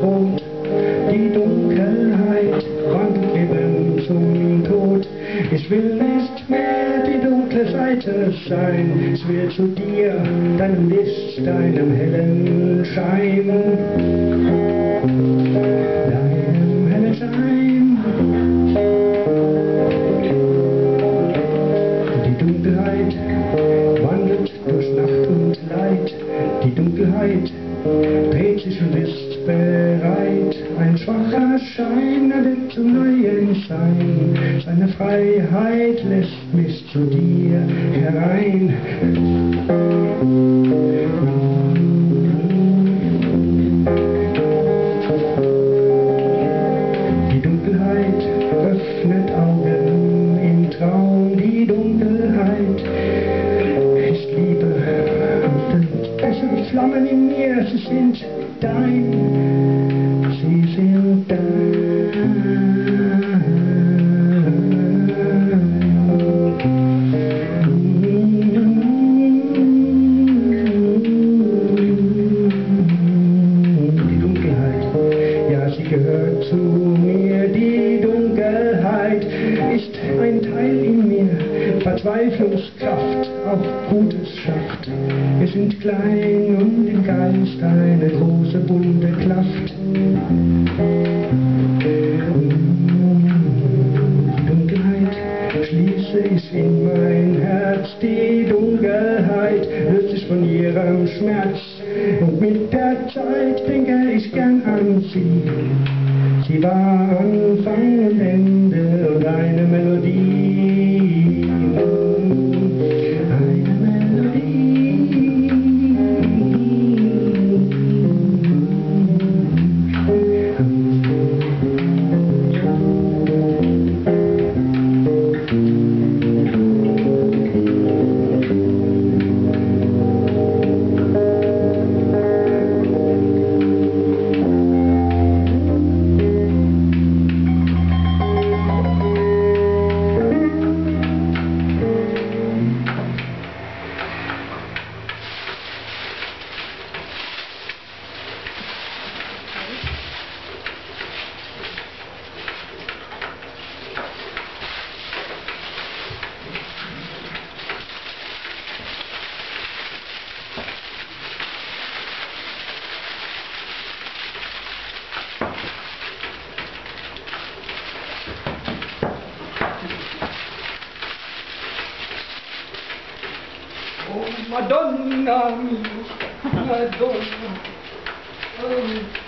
droht. Die Dunkelheit wandelt Leben zum Tod. Ich will nicht mehr die dunkle Seite sein. Ich will zu dir, deinem Licht, deinem hellen Schein. Deinem hellen Schein. Die Dunkelheit wandelt durch Nacht und Leid. Die Dunkelheit dreht sich und ist bereit. Ein schwacher Schein erweckt zum neuen Schein. Seine Freiheit lässt mich zu dir herein. Die Dunkelheit öffnet Augen im Traum. Die Dunkelheit ist Liebe. Es sind Flammen in mir, sie sind dein. Sie sind dein. Die Dunkelheit, ja, sie gehört zu mir. Die Dunkelheit ist ein Teil in mir. Verzweiflungskraft auf Gutes schafft. Wir sind klein und im Geist eine große bunte Kraft. Die Dunkelheit schließe ich in mein Herz. Die Dunkelheit löst sich von ihrem Schmerz. Und mit der Zeit denke ich gern an sie. Sie war Anfang und Ende und eine Melodie. Eine Melodie. Oh, Madonna mia, Madonna. Oh.